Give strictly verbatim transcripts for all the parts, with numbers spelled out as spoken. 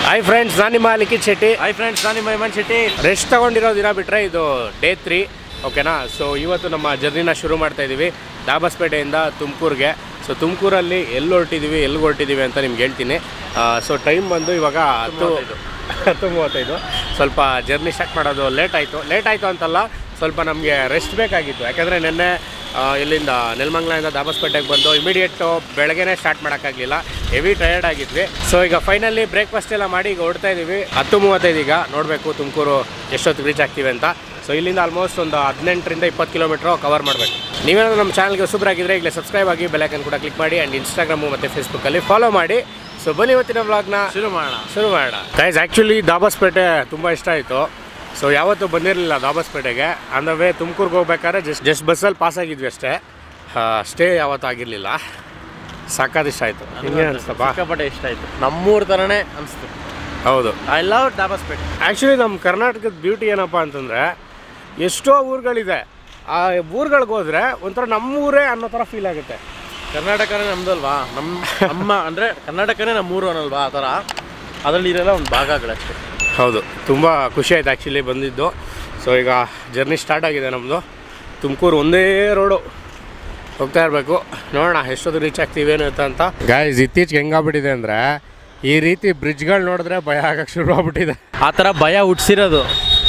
Hi friends, ನಾನು ನಿಮ್ಮ ಲಿಖಿತ್ Shetty. Hi friends, ನಾನು ನಿಮ್ಮ ಹೇಮಂತ್ ಶೆಟ್ಟಿ. ರೆಸ್ಟ್ ತಗೊಂಡಿರೋ ದಿನ ಬಿಟ್ಟರೆ ಇದು ಡೇ ತ್ರೀ, ಓಕೆನಾ. ಸೊ ಇವತ್ತು ನಮ್ಮ ಜರ್ನಿನ ಶುರು ಮಾಡ್ತಾ ಇದ್ದೀವಿ ದಾಬಸ್ಪೇಟೆಯಿಂದ ತುಮಕೂರಿಗೆ. ಸೊ ತುಮಕೂರಲ್ಲಿ ಎಲ್ಲಿ ಹೊರಟಿದ್ದೀವಿ ಎಲ್ಲಿಗೆ ಹೊರಟಿದ್ದೀವಿ ಅಂತ ನಿಮ್ಗೆ ಹೇಳ್ತೀನಿ. ಸೊ ಟೈಮ್ ಬಂದು ಇವಾಗ ಹತ್ತು ಹತ್ತು ಮೂವತ್ತೈದು. ಸ್ವಲ್ಪ ಜರ್ನಿ ಸ್ಟಾರ್ಟ್ ಮಾಡೋದು ಲೇಟ್ ಆಯಿತು. ಲೇಟ್ ಆಯಿತು ಅಂತಲ್ಲ, ಸ್ವಲ್ಪ ನಮಗೆ ರೆಸ್ಟ್ ಬೇಕಾಗಿತ್ತು. ಯಾಕೆಂದರೆ ನಿನ್ನೆ ಇಲ್ಲಿಂದ ನೆಲಮಂಗಲದಿಂದ ದಾಬಸ್ಪೇಟೆಗೆ ಬಂದು ಇಮಿಡಿಯೇಟು ಬೆಳಗ್ಗೆನೇ ಸ್ಟಾರ್ಟ್ ಮಾಡೋಕ್ಕಾಗಲಿಲ್ಲ, ಹೆವಿ ಟಯರ್ಡ್ ಆಗಿದ್ವಿ. ಸೊ ಈಗ ಫೈನಲಿ ಬ್ರೇಕ್ಫಾಸ್ಟ್ ಎಲ್ಲ ಮಾಡಿ ಈಗ ಹೊರಡ್ತಾ ಇದ್ದೀವಿ. ಹತ್ತು ಮೂವತ್ತೈದು ಈಗ ನೋಡಬೇಕು ತುಮಕೂರು ಎಷ್ಟೊತ್ತಿಗೆ ರೀಚ್ ಆಗ್ತೀವಿ ಅಂತ. ಸೊ ಇಲ್ಲಿಂದ ಆಲ್ಮೋಸ್ಟ್ ಒಂದು ಹದಿನೆಂಟರಿಂದ ಇಪ್ಪತ್ತು ಕಿಲೋಮೀಟ್ರು ಕವರ್ ಮಾಡಬೇಕು. ನೀವೇನಾದರೂ ನಮ್ಮ ಚಾನಲ್ಗೆ ಹೊಸಬರಾಗಿದ್ದರೆ ಈಗಲೇ ಸಬ್ಸ್ಕ್ರೈಬ್ ಆಗಿ ಬೆಲ್ ಐಕಾನ್ ಕೂಡ ಕ್ಲಿಕ್ ಮಾಡಿ ಆ್ಯಂಡ್ ಇನ್ಸ್ಟಾಗ್ರಾಮು ಮತ್ತು ಫೇಸ್ಬುಕ್ಕಲ್ಲಿ ಫಾಲೋ ಮಾಡಿ. ಸೊ ಬನ್ನಿ ಇವತ್ತಿನ ವ್ಲಾಗ್ನ ಶುರು ಮಾಡೋಣ ಶುರು ಮಾಡೋಣ ಗೈಸ್. ಆ್ಯಕ್ಚುಲಿ ದಾಬಸ್ಪೇಟೆ ತುಂಬ ಇಷ್ಟ ಆಯಿತು. ಸೊ ಯಾವತ್ತೂ ಬಂದಿರಲಿಲ್ಲ ದಾಬಸ್ಪೇಟೆಗೆ. ಆನ್ ದ ವೇ ತುಮಕೂರ್ಗೆ ಹೋಗ್ಬೇಕಾದ್ರೆ ಜಸ್ಟ್ ಜಸ್ಟ್ ಬಸ್ಸಲ್ಲಿ ಪಾಸ್ ಆಗಿದ್ವಿ ಅಷ್ಟೇ. ಸ್ಟೇ ಯಾವತ್ತೂ ಆಗಿರಲಿಲ್ಲ. ಸಖತ್ ಇಷ್ಟ ಆಯಿತು. ಹಿಂಗೇನು ಅನಿಸ್ತಪ್ಪ? ಸಿಕ್ಕಾಪಟ್ಟೆ ಇಷ್ಟ ಆಯಿತು. ನಮ್ಮೂರ ಥರನೇ ಅನಿಸ್ತು. ಹೌದು, ಐ ಲವ್ ದಾಬಸ್ಪೇಟೆ. ಆ್ಯಕ್ಚುಲಿ ನಮ್ಮ ಕರ್ನಾಟಕದ ಬ್ಯೂಟಿ ಏನಪ್ಪ ಅಂತಂದರೆ, ಎಷ್ಟೋ ಊರುಗಳಿದೆ, ಆ ಊರುಗಳಿಗೆ ಹೋದರೆ ಒಂಥರ ನಮ್ಮೂರೇ ಅನ್ನೋ ಥರ ಫೀಲ್ ಆಗುತ್ತೆ. ಕರ್ನಾಟಕನೇ ನಮ್ಮದಲ್ವಾ, ನಮ್ಮ ನಮ್ಮ ಅಂದರೆ ಕರ್ನಾಟಕನೇ ನಮ್ಮೂರು ಅನ್ನಲ್ವಾ, ಆ ಥರ ಅದರಲ್ಲಿ ಇರೋಲ್ಲ ಒಂದು ಭಾಗಗಳಷ್ಟೇ. ಹೌದು, ತುಂಬ ಖುಷಿ ಆಯ್ತು ಆ್ಯಕ್ಚುಲಿ ಬಂದಿದ್ದು. ಸೊ ಈಗ ಜರ್ನಿ ಸ್ಟಾರ್ಟ್ ಆಗಿದೆ ನಮ್ಮದು. ತುಮಕೂರು ಒಂದೇ ರೋಡು ಹೋಗ್ತಾ ಇರಬೇಕು. ನೋಡೋಣ ಎಷ್ಟೊತ್ತು ರೀಚ್ ಆಗ್ತೀವಿ ಏನು ಅಂತ. ಗಾಯ್ಸ್, ಇತ್ತೀಚೆಗೆ ಹೆಂಗಾಗ್ಬಿಟ್ಟಿದೆ ಅಂದರೆ, ಈ ರೀತಿ ಬ್ರಿಡ್ಜ್ಗಳು ನೋಡಿದ್ರೆ ಭಯ ಆಗಕ್ಕೆ ಶುರು ಆಗ್ಬಿಟ್ಟಿದೆ. ಆ ಥರ ಭಯ ಹುಟ್ಟಿಸಿರೋದು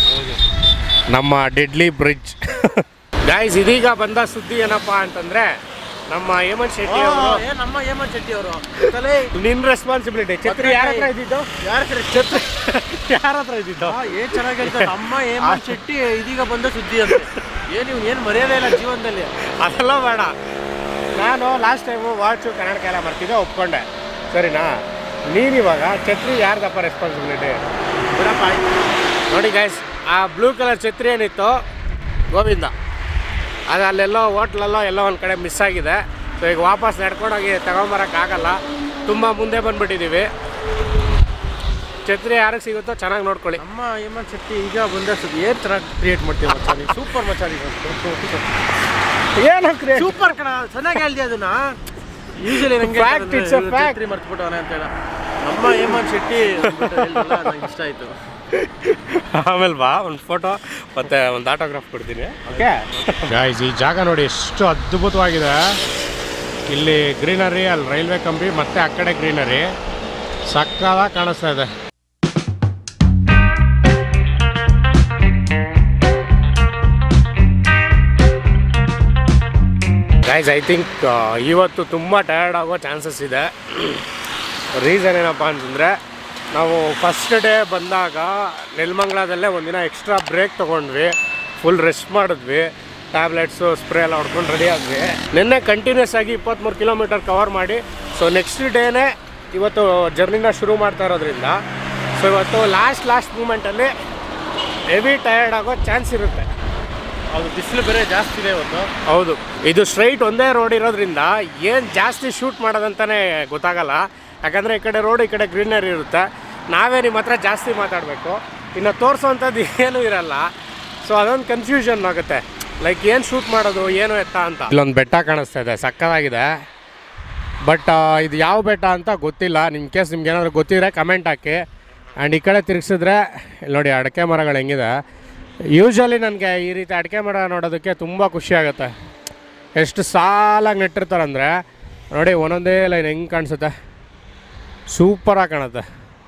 ನಮ್ಮ ಡೆಡ್ಲಿ ಬ್ರಿಡ್ಜ್. ಗಾಯ್ಸ್, ಇದೀಗ ಬಂದ ಸುದ್ದಿ ಏನಪ್ಪ ಅಂತಂದರೆ, ನಮ್ಮ ಹೇಮಂತ್ ಶೆಟ್ಟಿ ಅವರು, ನಮ್ಮ ಹೇಮಂತ್ ಶೆಟ್ಟಿ ಅವರು ನಿನ್ನ ರೆಸ್ಪಾನ್ಸಿಬಿಲಿಟಿ. ಛತ್ರಿ ಯಾರ ಹತ್ರ ಇದ್ದಿದ್ದು? ಯಾರ ಹತ್ರ ಛತ್ರಿ ಯಾರ ಹತ್ರ ಇದ್ದಿದ್ದು? ಏನು ಚೆನ್ನಾಗಿ ಹೇಳ್ತಾರೆ. ನಮ್ಮ ಹೇಮಂತ್ ಶೆಟ್ಟಿ ಇದೀಗ ಬಂದ ಸುದ್ದಿ ಅಂತ. ಏನು ಇವ್ನು ಏನು ಮರ್ಯಾದೆ ಇಲ್ಲ ಜೀವನದಲ್ಲಿ. ಅದೆಲ್ಲ ಬೇಡ. ನಾನು ಲಾಸ್ಟ್ ಟೈಮು ವಾಚು ಕನ್ನಡ ಎಲ್ಲ ಬರ್ತಿದ್ದೆ, ಒಪ್ಕೊಂಡೆ, ಸರಿನಾ. ನೀನಿವಾಗ ಛತ್ರಿ ಯಾರ್ದಪ್ಪ ರೆಸ್ಪಾನ್ಸಿಬಿಲಿಟಿ? ಬಿಡಪ್ಪ. ನೋಡಿ ಗೈಸ್, ಆ ಬ್ಲೂ ಕಲರ್ ಛತ್ರಿ ಏನಿತ್ತು ಗೋವಿಂದ, ಅದು ಅಲ್ಲೆಲ್ಲೋ ಹೋಟ್ಲಲ್ಲೋ ಎಲ್ಲೋ ಒಂದು ಕಡೆ ಮಿಸ್ ಆಗಿದೆ. ಸೊ ಈಗ ವಾಪಸ್ ನಡ್ಕೊಂಡೋಗಿ ತಗೊಂಬರೋಕ್ಕಾಗಲ್ಲ, ತುಂಬ ಮುಂದೆ ಬಂದುಬಿಟ್ಟಿದ್ದೀವಿ. ಛತ್ರಿ ಯಾರಿಗೆ ಸಿಗುತ್ತೋ ಚೆನ್ನಾಗಿ ನೋಡ್ಕೊಳ್ಳಿ. ನಮ್ಮ ಹೇಮಂತ್ ಶೆಟ್ಟಿ ಈಗ ಬಂದ ಸುದ್ದಿ ಏನು ಚೆನ್ನಾಗಿ ಕ್ರಿಯೇಟ್ ಮಾಡ್ತೀವಿ ಮಚ್ಚ. ನೀವು ಸೂಪರ್ ಮಚ್ಚ. ಏನು ಕ್ರಿಯೇಟ್ ಸೂಪರ್ ಕಣ, ಚೆನ್ನಾಗಿ ಹೇಳ್ದೆ ಅದನ್ನ. ಯೂಶಲಿ ನನಗೆ ಛತ್ರಿ ಮರ್ತ್ಬಿಟ್ಟವನೆ ಅಂತ ಹೇಳ. ನಮ್ಮ ಹೇಮಂತ್ ಶೆಟ್ಟಿ ನಂಗೆ ಇಷ್ಟ ಆಯಿತು. ಆಮೇಲೆ ಬಾ, ಒಂದು ಫೋಟೋ ಮತ್ತು ಒಂದು ಆಟೋಗ್ರಾಫ್ ಕೊಡ್ತೀನಿ. ಓಕೆ ಗಾಯ್ಸ್, ಈ ಜಾಗ ನೋಡಿ ಎಷ್ಟು ಅದ್ಭುತವಾಗಿದೆ. ಇಲ್ಲಿ ಗ್ರೀನರಿ, ಅಲ್ಲಿ ರೈಲ್ವೆ ಕಂಬಿ, ಮತ್ತು ಆ ಕಡೆ ಗ್ರೀನರಿ ಸಕ್ಕತ್ತಾಗಿ ಕಾಣಿಸ್ತಾ ಇದೆ. ಗೈಸ್, ಐ ಥಿಂಕ್ ಇವತ್ತು ತುಂಬ ಟಯರ್ಡ್ ಆಗೋ ಚಾನ್ಸಸ್ ಇದೆ. ರೀಸನ್ ಏನಪ್ಪ ಅಂತಂದರೆ, ನಾವು ಫಸ್ಟ್ ಡೇ ಬಂದಾಗ ನೆಲಮಂಗಲದಲ್ಲೇ ಒಂದಿನ ಎಕ್ಸ್ಟ್ರಾ ಬ್ರೇಕ್ ತೊಗೊಂಡ್ವಿ, ಫುಲ್ ರೆಸ್ಟ್ ಮಾಡಿದ್ವಿ, ಟ್ಯಾಬ್ಲೆಟ್ಸು ಸ್ಪ್ರೇ ಎಲ್ಲ ಹೊಡ್ಕೊಂಡು ರೆಡಿ ಆದ್ವಿ. ನಿನ್ನೆ ಕಂಟಿನ್ಯೂಸ್ ಆಗಿ ಇಪ್ಪತ್ತ್ಮೂರು ಕಿಲೋಮೀಟರ್ ಕವರ್ ಮಾಡಿ, ಸೊ ನೆಕ್ಸ್ಟ್ ಡೇನೇ ಇವತ್ತು ಜರ್ನಿನ ಶುರು ಮಾಡ್ತಾ ಇರೋದ್ರಿಂದ, ಸೊ ಇವತ್ತು ಲಾಸ್ಟ್ ಲಾಸ್ಟ್ ಮೂಮೆಂಟಲ್ಲಿ ಹೆವಿ ಟಯರ್ಡ್ ಆಗೋ ಚಾನ್ಸ್ ಇರುತ್ತೆ. ಅದು ಬಿಸಿಲು ಬೇರೆ ಜಾಸ್ತಿ ಇದೆ ಇವತ್ತು. ಹೌದು, ಇದು ಸ್ಟ್ರೈಟ್ ಒಂದೇ ರೋಡ್ ಇರೋದ್ರಿಂದ ಏನು ಜಾಸ್ತಿ ಶೂಟ್ ಮಾಡೋದಂತಲೇ ಗೊತ್ತಾಗಲ್ಲ. ಯಾಕಂದರೆ ಈ ಕಡೆ ರೋಡ್, ಈ ಕಡೆ ಗ್ರೀನರಿ ಇರುತ್ತೆ. ನಾವೇ ನಿಮ್ಮ ಹತ್ರ ಜಾಸ್ತಿ ಮಾತಾಡಬೇಕು, ಇನ್ನು ತೋರಿಸೋವಂಥದ್ದು ಏನೂ ಇರಲ್ಲ. ಸೊ ಅದೊಂದು ಕನ್ಫ್ಯೂಷನ್ ಆಗುತ್ತೆ, ಲೈಕ್ ಏನು ಶೂಟ್ ಮಾಡೋದು, ಏನು ಎತ್ತ ಅಂತ. ಇಲ್ಲೊಂದು ಬೆಟ್ಟ ಕಾಣಿಸ್ತಾ ಇದೆ, ಸಕ್ಕತ್ತಾಗಿದೆ. ಬಟ್ ಇದು ಯಾವ ಬೆಟ್ಟ ಅಂತ ಗೊತ್ತಿಲ್ಲ. ನಿಮ್ಮ ಕೇಸ್ ನಿಮ್ಗೆ ಏನಾದರೂ ಗೊತ್ತಿದ್ರೆ ಕಮೆಂಟ್ ಹಾಕಿ. ಆ್ಯಂಡ್ ಈ ಕಡೆ ತಿರ್ಗಿಸಿದ್ರೆ ಇಲ್ಲಿ ನೋಡಿ ಅಡಿಕೆ ಮರಗಳು ಹೆಂಗಿದೆ. ಯೂಶ್ವಲಿ ನನಗೆ ಈ ರೀತಿ ಅಡಿಕೆ ಮರ ನೋಡೋದಕ್ಕೆ ತುಂಬ ಖುಷಿ ಆಗುತ್ತೆ. ಎಷ್ಟು ಸಾಲಾಗಿ ನೆಟ್ಟಿರ್ತಾರಂದರೆ ನೋಡಿ, ಒಂದೊಂದೇ ಲೈನ್ ಹೆಂಗೆ ಕಾಣಿಸುತ್ತೆ, ಸೂಪರಾಗಿ ಕಾಣುತ್ತೆ.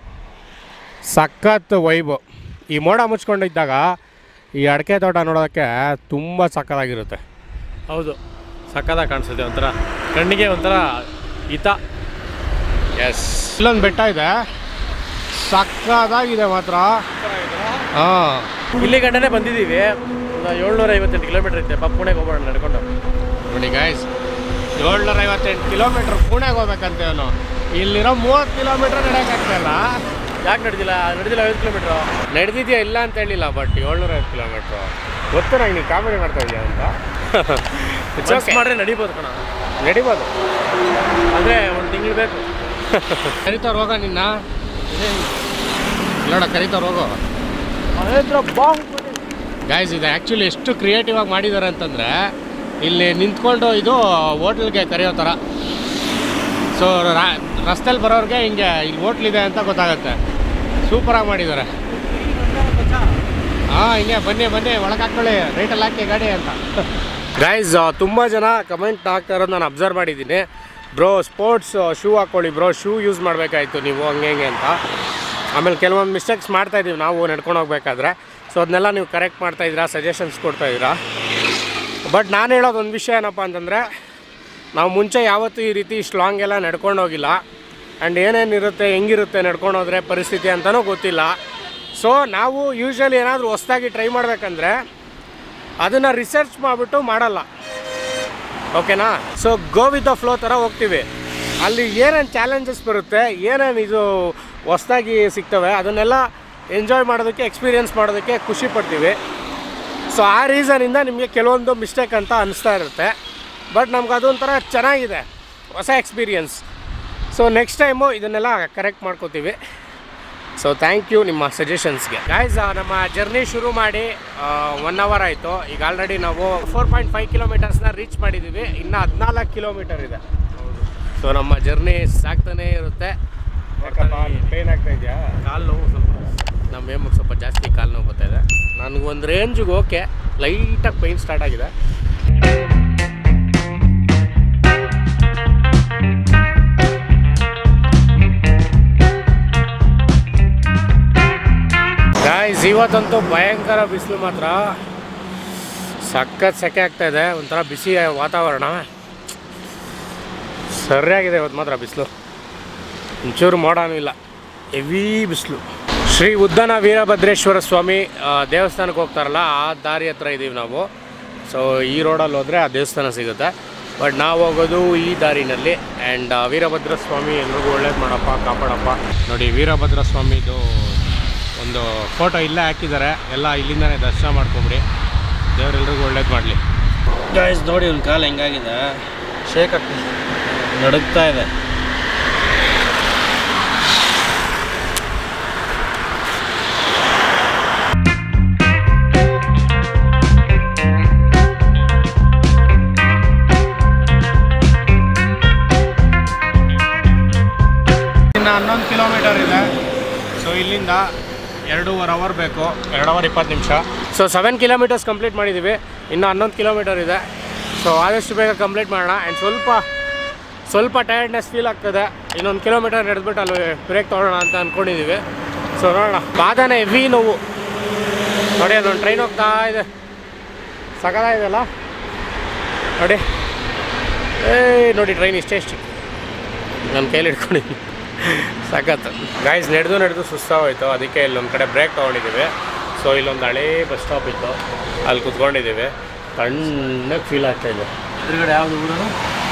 ಸಖತ್ ವೈಬು. ಈ ಮೋಡ ಮುಚ್ಕೊಂಡಿದ್ದಾಗ ಈ ಅಡಿಕೆ ತೋಟ ನೋಡೋದಕ್ಕೆ ತುಂಬ ಸಖತ್ತಾಗಿರುತ್ತೆ. ಹೌದು, ಸಖತ್ತಾಗಿ ಕಾಣಿಸುತ್ತೆ. ಒಂಥರ ಕಣ್ಣಿಗೆ ಒಂಥರ ಹಿತ. ಎಸ್, ಇಲ್ಲೊಂದು ಬೆಟ್ಟ ಇದೆ, ಸಖತ್ತಾಗಿದೆ ಮಾತ್ರ. ಹಾಂ, ಇಲ್ಲಿ ಗಂಟನೇ ಬಂದಿದ್ದೀವಿ. ಒಂದು ಏಳ್ನೂರ ಐವತ್ತೆಂಟು ಕಿಲೋಮೀಟ್ರ್ ಐತೆ. ಬಾ, ಪುಣೆಗೆ ಹೋಗೋಣ ನಡ್ಕೊಂಡು. ನೋಡಿ ಗೈಸ್, ಏಳ್ನೂರ ಐವತ್ತೆಂಟು ಕಿಲೋಮೀಟ್ರ್ ಪುಣೆಗೆ ಹೋಗ್ಬೇಕಂತೇನು, ಇಲ್ಲಿರೋ ಮೂವತ್ತು ಕಿಲೋಮೀಟ್ರ್ ನಡೆಯೋಕ್ಕಾಗ್ತಾಯಿಲ್ಲ. ಯಾಕೆ ನಡೆದಿಲ್ಲ? ನಡೆದಿಲ್ಲ ಐವತ್ತು ಕಿಲೋಮೀಟ್ರು ನಡೆದಿದೆಯಾ ಇಲ್ಲ ಅಂತ ಹೇಳಿಲ್ಲ, ಬಟ್ ಏಳ್ನೂರ ಐವತ್ತು ಕಿಲೋಮೀಟ್ರು ಗೊತ್ತು ನಂಗೆ. ನೀನು ಕಾಮಿಡಿ ಮಾಡ್ತಾ ಇದೆಯಾ ಅಂತ. ಚೆಕ್ ಮಾಡಿದ್ರೆ ನಡಿಬೋದು ಕಣ, ನಡಿಬೋದು. ಅಂದರೆ ಒಂದು ತಿಂಗಳು ಬೇಕು. ಕರಿತವ್ರು ಹೋಗ ನಿನ್ನ ನೋಡ, ಕರಿತವ್ರು ಹೋಗೋ. ಗೈಸ್, ಇದು ಆ್ಯಕ್ಚುಲಿ ಎಷ್ಟು ಕ್ರಿಯೇಟಿವ್ ಆಗಿ ಮಾಡಿದ್ದಾರೆ ಅಂತಂದರೆ, ಇಲ್ಲಿ ನಿಂತ್ಕೊಂಡು ಇದು ಹೋಟ್ಲಿಗೆ ಕರೆಯೋ ಥರ. ಸೊ ರಸ್ತೆಯಲ್ಲಿ ಬರೋರಿಗೆ ಹಿಂಗೆ ಇಲ್ಲಿ ಹೋಟ್ಲಿದೆ ಅಂತ ಗೊತ್ತಾಗುತ್ತೆ. ಸೂಪರಾಗಿ ಮಾಡಿದ್ದಾರೆ. ಹಾಂ ಹಿಂಗೆ ಬನ್ನಿ ಬನ್ನಿ ಒಳಗೆ ಹಾಕ್ಕೊಳ್ಳಿ, ರೈಟಲ್ಲಿ ಹಾಕಿ ಗಾಡಿ ಅಂತ. ಗೈಸ್ ತುಂಬ ಜನ ಕಮೆಂಟ್ ಹಾಕ್ತಾ ಇರೋದು ನಾನು ಅಬ್ಸರ್ವ್ ಮಾಡಿದ್ದೀನಿ. ಬ್ರೋ ಸ್ಪೋರ್ಟ್ಸ್ ಶೂ ಹಾಕ್ಕೊಳ್ಳಿ ಬ್ರೋ, ಶೂ ಯೂಸ್ ಮಾಡಬೇಕಾಯ್ತು ನೀವು ಹಂಗೆ ಹಿಂಗೆ ಅಂತ. ಆಮೇಲೆ ಕೆಲವೊಂದು ಮಿಸ್ಟೇಕ್ಸ್ ಮಾಡ್ತಾಯಿದ್ದೀವಿ ನಾವು ನಡ್ಕೊಂಡು ಹೋಗ್ಬೇಕಾದ್ರೆ. ಸೊ ಅದನ್ನೆಲ್ಲ ನೀವು ಕರೆಕ್ಟ್ ಮಾಡ್ತಾಯಿದ್ದೀರಾ, ಸಜೆಷನ್ಸ್ ಕೊಡ್ತಾಯಿದ್ದೀರಾ. ಬಟ್ ನಾನು ಹೇಳೋದು ಒಂದು ವಿಷಯ ಏನಪ್ಪ ಅಂತಂದರೆ, ನಾವು ಮುಂಚೆ ಯಾವತ್ತೂ ಈ ರೀತಿ ಇಷ್ಟು ಲಾಂಗ್ ಎಲ್ಲ ನಡ್ಕೊಂಡು ಹೋಗಿಲ್ಲ. ಆ್ಯಂಡ್ ಏನೇನಿರುತ್ತೆ ಹೆಂಗಿರುತ್ತೆ ನಡ್ಕೊಂಡು ಹೋದರೆ ಪರಿಸ್ಥಿತಿ ಅಂತಲೂ ಗೊತ್ತಿಲ್ಲ. ಸೊ ನಾವು ಯೂಶ್ವಲಿ ಏನಾದರೂ ಹೊಸ್ದಾಗಿ ಟ್ರೈ ಮಾಡಬೇಕಂದ್ರೆ ಅದನ್ನು ರಿಸರ್ಚ್ ಮಾಡಿಬಿಟ್ಟು ಮಾಡಲ್ಲ, ಓಕೆನಾ. So go with the flow ಥರ ಹೋಗ್ತೀವಿ. ಅಲ್ಲಿ ಏನೇನು ಚಾಲೆಂಜಸ್ ಬರುತ್ತೆ, ಏನೇನು ಇದು ಹೊಸ್ದಾಗಿ ಸಿಗ್ತವೆ, ಅದನ್ನೆಲ್ಲ ಎಂಜಾಯ್ ಮಾಡೋದಕ್ಕೆ, ಎಕ್ಸ್ಪೀರಿಯೆನ್ಸ್ ಮಾಡೋದಕ್ಕೆ ಖುಷಿ ಪಡ್ತೀವಿ. ಸೊ ಆ ರೀಸನಿಂದ ನಿಮಗೆ ಕೆಲವೊಂದು ಮಿಸ್ಟೇಕ್ ಅಂತ ಅನಿಸ್ತಾ ಇರುತ್ತೆ. ಬಟ್ ನಮ್ಗೆ ಅದೊಂಥರ ಚೆನ್ನಾಗಿದೆ, ಹೊಸ ಎಕ್ಸ್ಪೀರಿಯನ್ಸ್. ಸೊ ನೆಕ್ಸ್ಟ್ ಟೈಮು ಇದನ್ನೆಲ್ಲ ಕರೆಕ್ಟ್ ಮಾಡ್ಕೋತೀವಿ. ಸೊ ಥ್ಯಾಂಕ್ ಯು ನಿಮ್ಮ ಸಜೆಷನ್ಸ್ಗೆ. ಗೈಸ್ ನಮ್ಮ ಜರ್ನಿ ಶುರು ಮಾಡಿ ಒನ್ ಅವರ್ ಆಯಿತು. ಈಗ ಆಲ್ರೆಡಿ ನಾವು ಫೋರ್ ಪಾಯಿಂಟ್ ಫೈವ್ ಕಿಲೋಮೀಟರ್ಸ್ನ ರೀಚ್ ಮಾಡಿದ್ದೀವಿ. ಇನ್ನು ಹದಿನಾಲ್ಕು ಕಿಲೋಮೀಟರ್ ಇದೆ. ಸೊ ನಮ್ಮ ಜರ್ನಿ ಸಾಕ್ತಾನೇ ಇರುತ್ತೆ. ಪೇನ್ ಆಗ್ತಾ ಇದೆಯಾ? ಕಾಲು ನೋವು ಸ್ವಲ್ಪ, ನಮ್ಮ ಮೇಮಕ್ಕೆ ಸ್ವಲ್ಪ ಜಾಸ್ತಿ ಕಾಲು ನೋವು ಬರ್ತಾಯಿದೆ. ನನಗೊಂದು ರೇಂಜಿಗೆ ಓಕೆ, ಲೈಟಾಗಿ ಪೈನ್ ಸ್ಟಾರ್ಟ್ ಆಗಿದೆ. ಗಾಯ್ಸ್ ಇವತ್ತಂತೂ ಭಯಂಕರ ಬಿಸಿಲು, ಮಾತ್ರ ಸಖತ್ ಸೆಕೆ ಆಗ್ತಾಯಿದೆ. ಒಂಥರ ಬಿಸಿ ವಾತಾವರಣ ಸರಿಯಾಗಿದೆ ಇವತ್ತು ಮಾತ್ರ. ಬಿಸಿಲು ಒಂಚೂರು ಮೋಡನೂ ಇಲ್ಲ, ಹೆವಿ ಬಿಸಿಲು. ಶ್ರೀ ಉದ್ದನ ವೀರಭದ್ರೇಶ್ವರ ಸ್ವಾಮಿ ದೇವಸ್ಥಾನಕ್ಕೆ ಹೋಗ್ತಾರಲ್ಲ, ಆ ದಾರಿ ಹತ್ರ ಇದ್ದೀವಿ ನಾವು. ಸೊ ಈ ರೋಡಲ್ಲಿ ಹೋದರೆ ಆ ದೇವಸ್ಥಾನ ಸಿಗುತ್ತೆ. ಬಟ್ ನಾವು ಹೋಗೋದು ಈ ದಾರಿನಲ್ಲಿ. ಆ್ಯಂಡ್ ವೀರಭದ್ರ ಸ್ವಾಮಿ ಎಲ್ರಿಗೂ ಒಳ್ಳೇದು ಮಾಡಪ್ಪ, ಕಾಪಾಡಪ್ಪ. ನೋಡಿ ವೀರಭದ್ರ ಸ್ವಾಮಿದು ಒಂದು ಫೋಟೋ ಇಲ್ಲೇ ಹಾಕಿದ್ದಾರೆ. ಎಲ್ಲ ಇಲ್ಲಿಂದನೇ ದರ್ಶನ ಮಾಡ್ಕೊಂಬಿಡಿ, ದೇವರೆಲ್ರಿಗೂ ಒಳ್ಳೇದು ಮಾಡಲಿ. ಗೈಸ್ ನೋಡಿ ಒಂದು ಕಾಲು ಹೆಂಗಾಗಿದೆ, ಶೇಕ್ ಆಗ್ತದೆ, ನಡುಗ್ತಾ ಇದೆ. ಇನ್ನು ಹನ್ನೊಂದು ಕಿಲೋಮೀಟರ್ ಇದೆ. ಸೊ ಇಲ್ಲಿಂದ ಎರಡೂವರೆ ಅವರ್ ಬೇಕು, ಎರಡು ಅವರ್ ಇಪ್ಪತ್ತು ನಿಮಿಷ. ಸೊ ಸೆವೆನ್ ಕಿಲೋಮೀಟರ್ಸ್ ಕಂಪ್ಲೀಟ್ ಮಾಡಿದ್ದೀವಿ, ಇನ್ನು ಹನ್ನೊಂದು ಕಿಲೋಮೀಟರ್ ಇದೆ. ಸೊ ಆದಷ್ಟು ಬೇಗ ಕಂಪ್ಲೀಟ್ ಮಾಡೋಣ. ಆ್ಯಂಡ್ ಸ್ವಲ್ಪ ಸ್ವಲ್ಪ ಟಯರ್ಡ್ನೆಸ್ ಫೀಲ್ ಆಗ್ತದೆ. ಇನ್ನೊಂದು ಕಿಲೋಮೀಟರ್ ನಡೆದ್ಬಿಟ್ಟು ಅಲ್ಲಿ ಬ್ರೇಕ್ ತೊಗೊಳ್ಳೋಣ ಅಂತ ಅಂದ್ಕೊಂಡಿದ್ದೀವಿ. ಸೊ ನೋಡೋಣ. ಬಾದಾನೆ ಹೆವಿ ನೋವು ನೋಡಿ, ಅದೊಂದು ಟ್ರೈನ್ ಹೋಗ್ತಾ ಇದೆ, ಸಕತ್ತಾಗಿದೆಲ್ಲ ನೋಡಿ. ಏ ನೋಡಿ ಟ್ರೈನ್ ಇಷ್ಟೇ ಇಷ್ಟು ನನ್ನ ಕೈಲಿ ಹಿಡ್ಕೊಂಡಿದ್ದೀನಿ, ಸಖತ್ತು. ಗಾಯ್ಸ್ ನಡೆದು ನಡೆದು ಸುಸ್ತಾಗೋಯ್ತು, ಅದಕ್ಕೆ ಇಲ್ಲೊಂದು ಕಡೆ ಬ್ರೇಕ್ ತೊಗೊಂಡಿದ್ದೀವಿ. ಸೊ ಇಲ್ಲೊಂದು ಹಳೇ ಬಸ್ ಸ್ಟಾಪ್ ಇತ್ತು, ಅಲ್ಲಿ ಕುತ್ಕೊಂಡಿದ್ದೀವಿ. ತಣ್ಣಗೆ ಫೀಲ್ ಆಗ್ತಾಯಿದೆ. ಎದುರುಗಡೆ ಯಾವುದು ಊರು?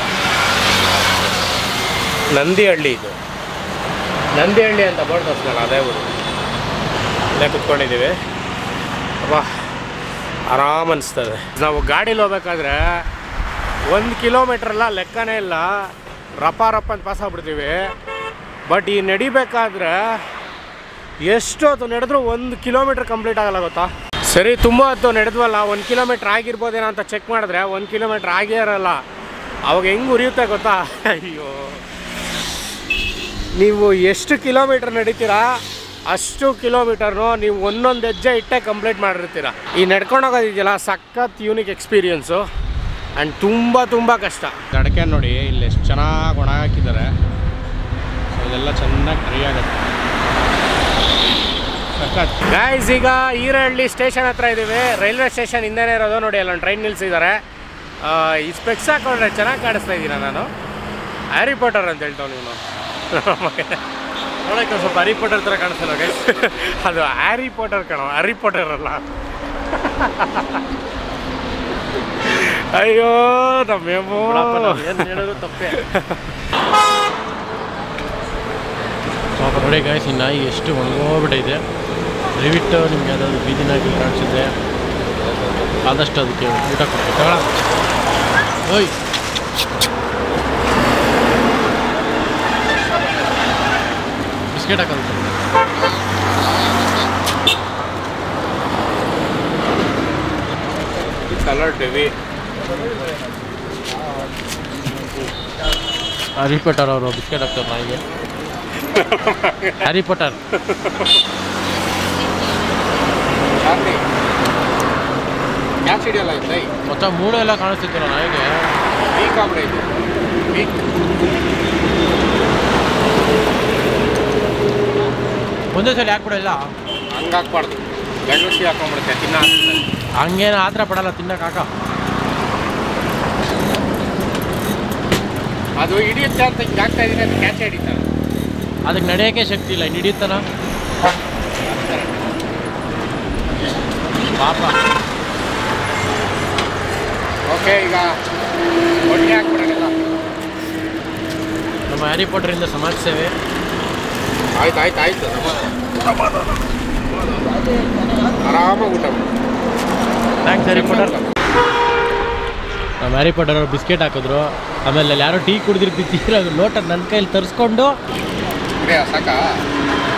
ನಂದಿಹಳ್ಳಿ. ಇದು ನಂದಿಹಳ್ಳಿ ಅಂತ ಬೋರ್ಡ್ ತೋರಿಸ್ನಲ್ಲ, ಅದೇ ಊರು. ಇಲ್ಲೇ ಕುತ್ಕೊಂಡಿದ್ದೀವಿ. ಅಬ್ಬಾ ಆರಾಮ್ ಅನಿಸ್ತದೆ. ನಾವು ಗಾಡೀಲಿ ಹೋಗ್ಬೇಕಾದ್ರೆ ಒಂದು ಕಿಲೋಮೀಟ್ರೆಲ್ಲ ಲೆಕ್ಕನೇ ಇಲ್ಲ, ರಪ್ಪ ರಪ್ಪ ಅಂತ ಪಾಸ್ ಆಗ್ಬಿಡ್ತೀವಿ. ಬಟ್ ಈ ನಡಿಬೇಕಾದ್ರೆ ಎಷ್ಟೊತ್ತು ನಡೆದ್ರೂ ಒಂದು ಕಿಲೋಮೀಟ್ರ್ ಕಂಪ್ಲೀಟ್ ಆಗಲ್ಲ ಗೊತ್ತಾ. ಸರಿ ತುಂಬ ಹೊತ್ತು ನಡೆದ್ವಲ್ಲ, ಒಂದು ಕಿಲೋಮೀಟ್ರ್ ಆಗಿರ್ಬೋದೇನೋ ಅಂತ ಚೆಕ್ ಮಾಡಿದ್ರೆ ಒಂದು ಕಿಲೋಮೀಟ್ರ್ ಆಗೇ ಇರೋಲ್ಲ. ಅವಾಗ ಹೆಂಗೆ ಉರಿಯುತ್ತೆ ಗೊತ್ತಾ. ಅಯ್ಯೋ, ನೀವು ಎಷ್ಟು ಕಿಲೋಮೀಟ್ರ್ ನಡೀತೀರಾ ಅಷ್ಟು ಕಿಲೋಮೀಟರ್ನು ನೀವು ಒಂದೊಂದು ಹೆಜ್ಜೆ ಇಟ್ಟೆ ಕಂಪ್ಲೀಟ್ ಮಾಡಿರ್ತೀರ. ಈ ನಡ್ಕೊಂಡು ಹೋಗೋದಿದೆಯಲ್ಲ, ಸಖತ್ ಯೂನಿಕ್ ಎಕ್ಸ್ಪೀರಿಯನ್ಸು. ಆ್ಯಂಡ್ ತುಂಬ ತುಂಬ ಕಷ್ಟ. ಅಡಕೆ ನೋಡಿ ಇಲ್ಲಿ ಎಷ್ಟು ಚೆನ್ನಾಗಿ ಒಣ ಹಾಕಿದ್ದಾರೆ. ಸೊ ಇದೆಲ್ಲ ಚೆನ್ನಾಗಿ ಡ್ರೈ ಆಗುತ್ತೆ, ಸಖತ್. ಗೈಸ್ ಈಗ ಈರಹಳ್ಳಿ ಸ್ಟೇಷನ್ ಹತ್ರ ಇದ್ದೀವಿ. ರೈಲ್ವೆ ಸ್ಟೇಷನ್ ಹಿಂದೆನೇ ಇರೋದು ನೋಡಿ, ಅಲ್ಲೊಂದು ಟ್ರೈನ್ ನಿಲ್ಲಿಸಿದ್ದಾರೆ. ಈ ಸ್ಪೆಕ್ಸ್ ಹಾಕೊಂಡ್ರೆ ಚೆನ್ನಾಗಿ ಕಾಣಿಸ್ತಾ ಇದ್ದೀನ ನಾನು. ಹ್ಯಾರಿ ಪಾಟರ್ ಅಂತ ಹೇಳ್ತಾವೆ ನೀವು. ನೋಡೋಕೆ ಸ್ವಲ್ಪ ಹ್ಯಾರಿ ಪಾಟರ್ ಥರ ಕಾಣಿಸ್ತಲ್ಲ ಗೈಸ್. ಅದು ಹ್ಯಾರಿ ಪಾಟರ್ ಕಣೋ, ಹ್ಯಾರಿ ಪಾಟರ್ ಅಲ್ಲ. ಅಯ್ಯೋ ನಮ್ಮೇಮೋ ಏನು ಹೇಳೋದು ತಪ್ಪೆ. ಪಾಪ ನೋಡಿ ಗೈಸ್, ಈ ನಾಯಿ ಎಷ್ಟು ಒಣಗೋಗ್ಬಿಟ್ಟಿದೆ. ದಯವಿಟ್ಟು ನಿಮ್ಗೆ ಯಾವುದಾದ್ರು ಬೀದಿ ನಾಯಿ ಕಾಣಿಸಿದ್ರೆ ಆದಷ್ಟು ಅದಕ್ಕೆ ಊಟ ಕೊಡ್ಬೇಕು. ಓಯ್ ಬಿಸ್ಕೆಟ್ ಹಾಕಂತ ಕಲರ್ ಡೆವಿ. ಹ್ಯಾರಿ ಪಾಟರ್ ಅವರು ಬಿಸ್ಕೆಟ್ ಹಾಕ್ತಾರೆ ನಾಯಿಗೆ. Harry Potter. ಮೊತ್ತ ಮೂಡು ಎಲ್ಲ ಕಾಣಿಸ್ತಿತ್ತಲ್ಲ ನನಗೆ. ಒಂದೇ ಸಲ ಯಾಕೆ ಬಿಡಲ್ಲ? ಹಂಗೆ ಹಾಕ್ಬಾರ್ದು, ಎರಡು ಸಿ ಹಾಕೊಂಡ್ಬಿಡುತ್ತೆ ತಿನ್ನ. ಹಂಗೇನು ಆತರ ಪಡಲ್ಲ ತಿನ್ನಕ್ಕೆ ಹಾಕ. ಅದು ಹಿಡಿಯುತ್ತೆ ಅಂತ ಹಿಂಗೆ ಆಗ್ತಾ ಇದೀನಿ ಅಂತ ಕ್ಯಾಚ್ ಹಿಡಿತಾರೆ. ಅದಕ್ಕೆ ನಡೆಯೋಕ್ಕೆ ಶಕ್ತಿ ಇಲ್ಲ, ಇನ್ನು ಹಿಡಿಯುತ್ತಾನ ಪಾಪ. ಓಕೆ, ಈಗ ಹೊಟ್ಟೆ ಹಾಕ್ಬಿಡೋಲ್ಲ. ನಮ್ಮ ಹ್ಯಾರಿ ಪಾಟರಿಂದ ಸಮಾಜ ಸೇವೆ. ಆಯ್ತು ಆಯ್ತು ಆಯ್ತು ಆರಾಮಾಗಿ ಊಟ ಮಾಡಿ. Thanks Harry Potter. ನಮ್ಮ ಹ್ಯಾರಿ ಪಾಟರ್ ಅವ್ರು ಬಿಸ್ಕೆಟ್ ಹಾಕಿದ್ರು. ಆಮೇಲೆ ಅಲ್ಲಿ ಯಾರೋ ಟೀ ಕುಡಿದಿರ್ತಿದ್ದೀರ ಲೋಟ ನನ್ನ ಕೈಯಲ್ಲಿ ತರಿಸ್ಕೊಂಡು ಸಾಕ